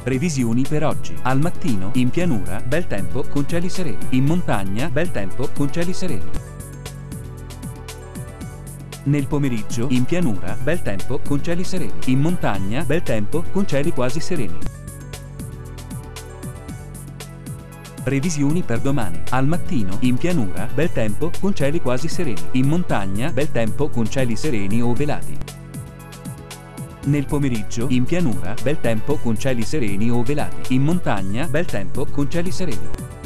Previsioni per oggi. Al mattino, in pianura, bel tempo con cieli sereni. In montagna, bel tempo con cieli sereni. Nel pomeriggio, in pianura, bel tempo con cieli sereni. In montagna, bel tempo con cieli quasi sereni. Previsioni per domani. Al mattino, in pianura, bel tempo con cieli quasi sereni. In montagna, bel tempo con cieli sereni o velati. Nel pomeriggio, in pianura, bel tempo con cieli sereni o velati. In montagna, bel tempo con cieli sereni.